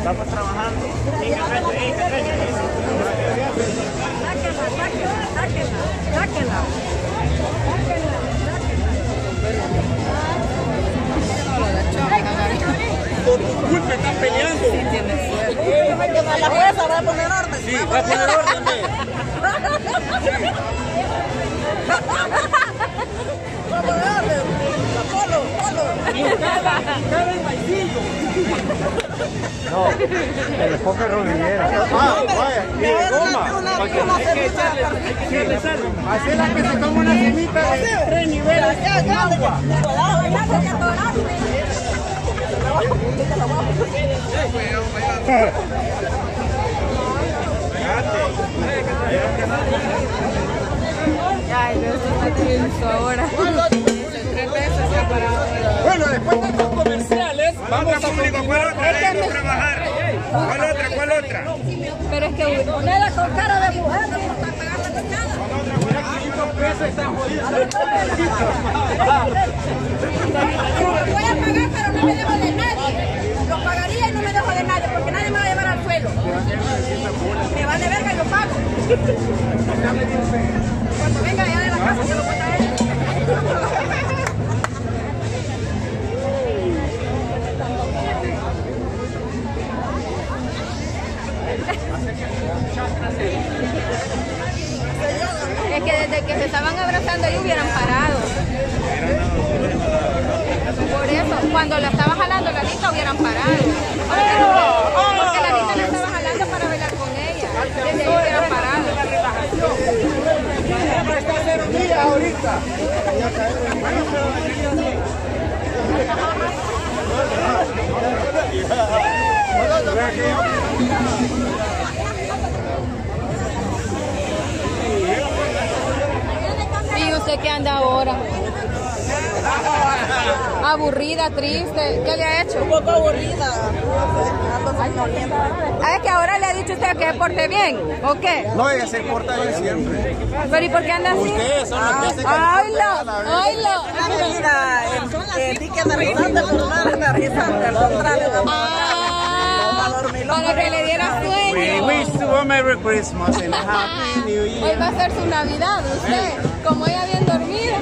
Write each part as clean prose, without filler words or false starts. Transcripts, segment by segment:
Vamos trabajando. Sáquenla. Por tu culpa están peleando. Sí, tiene suerte. La jueza va a poner orden. Sí, va a poner orden. Cada el bailecillo. No, que le ponga rodillera. Vaya, y de goma. Hay que echarle sal. Así es la que se toma una semita de 3 niveles de agua. Ay, no, esto está tenso ahora. 3 veces se ha parado. Bueno, después de estos comerciales, vamos a público. ¿Cuál otra debemos trabajar? ¿Cuál otra? Pero es que ponela con cara de mujer, no está pegando con nada. Mira, 500 pesos están jodidos. Voy a pagar, pero no me dejo de nadie. Lo pagaría y no me dejo de nadie, porque nadie me va a llevar al suelo. Me van de verga y lo pago. Cuando venga allá de la casa, se lo voy a traer. Es que desde que se estaban abrazando ahí hubieran parado. Por eso, cuando la estaba jalando la lista hubieran parado. Porque la lista la estaba jalando para bailar con ella. Desde ahí hubieran parado. Está 0 días ahorita. ¿Y usted qué anda ahora? Aburrida, triste. ¿Qué le ha hecho? Un poco aburrida. Es que ahora le ha dicho usted que se porte bien, ¿o qué? No, ella se porta bien siempre. ¿Pero y por qué anda así? Ustedes son los que hacen ¡Aylo! El ticket de risante, pero no era de risante, al contrario, Para que le diera We sueño. wish you a Merry Christmas and a Happy New Hoy Year. va a ser su Navidad, usted. Como ella bien dormida.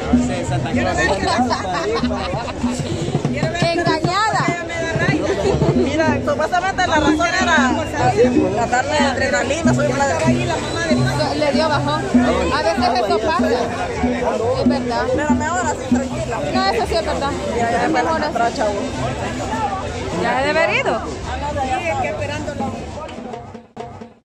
Engañada. Mira, supuestamente la razón era tratar de adrenalina, soy una Le dio bajón. A veces eso pasa. Es verdad. pero mejor así, tranquila. No, eso sí es verdad. Ya Es me mejor la así. tracha. Ya he de haber ido.